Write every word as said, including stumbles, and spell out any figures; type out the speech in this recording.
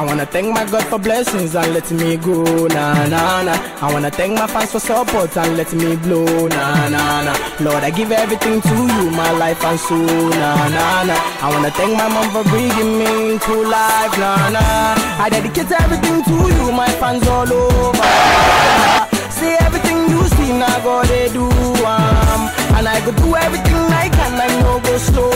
wanna thank my God for blessings and letting me go, nah, nah, nah. I wanna thank my fans for support and letting me blow, nah, nah, nah. Lord, I give everything to you, my life and soul, nah, nah, nah. I wanna thank my mom for bringing me into life, nah, nah. I dedicate everything to you, my fans all over. Say everything you see, now God they do, um, and I go do everything I can, I know go slow.